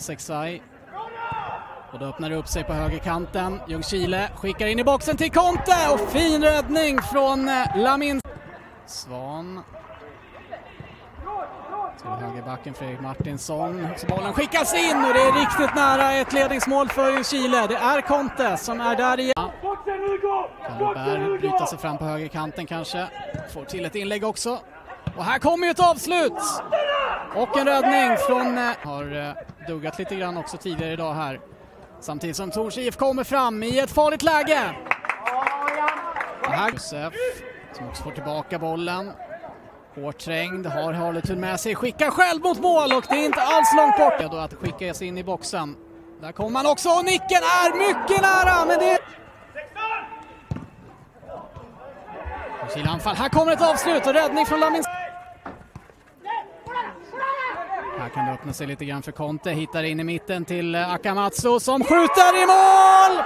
Sexay. Och då öppnar det upp sig på högerkanten. Ljungskile skickar in i boxen till Conte och fin räddning från Lamin. Svan. Till högerbacken Fredrik Martinsson. Så bollen skickas in och det är riktigt nära ett ledningsmål för Ljungskile. Det är Conte som är där igen. Karlberg bryter sig fram på högerkanten kanske. Får till ett inlägg också. Och här kommer ju ett avslut! Och en räddning från... Har duggat lite grann också tidigare idag här. Samtidigt som Tors IF kommer fram i ett farligt läge. Och här Josef som också får tillbaka bollen. Hårt trängd, har Harletun med sig. Skickar själv mot mål och det är inte alls långt bort. Då att skicka sig in i boxen. Där kommer man också och nicken är mycket nära. Men det... Anfall. Här kommer ett avslut och räddning från Lamin. Här kan det öppna sig lite grann för Conte. Hittar in i mitten till Akamatsu som skjuter i mål!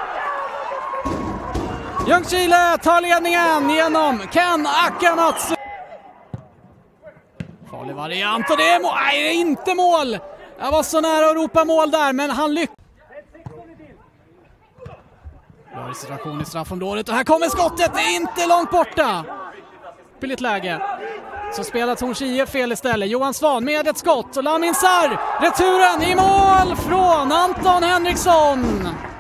Ljungskile tar ledningen genom Ken Akamatsu. Farlig variant och det är mål. Nej, det är inte mål! Jag var så nära att ropa mål där, men han lyckas. Bra situation i straffområdet och här kommer skottet. Det är inte långt borta. Billigt läge. Så spelar Tors IF fel istället. Johan Svan med ett skott och Lamin Sarr. Returen i mål från Anton Henriksson.